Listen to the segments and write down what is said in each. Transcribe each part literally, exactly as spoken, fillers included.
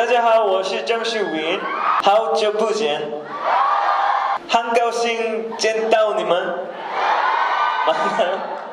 大家好，我是郑秀云，好久不见，很高兴见到你们。晚安。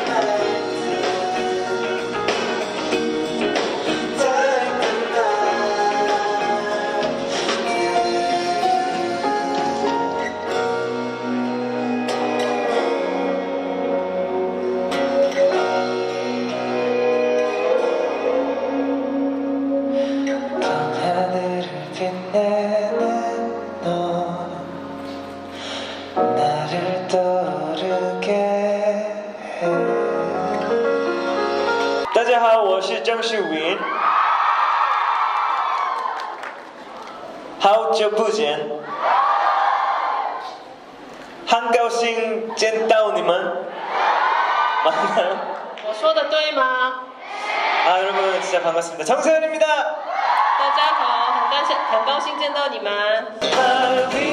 빛내는 너 나를 떠오르게 해大家好，我是郑秀云，好久不见，很高兴见到你们。晚安。 我说的对吗？ 아 여러분 진짜 반갑습니다. 정세현입니다. 大家好，很高兴很高兴见到你们。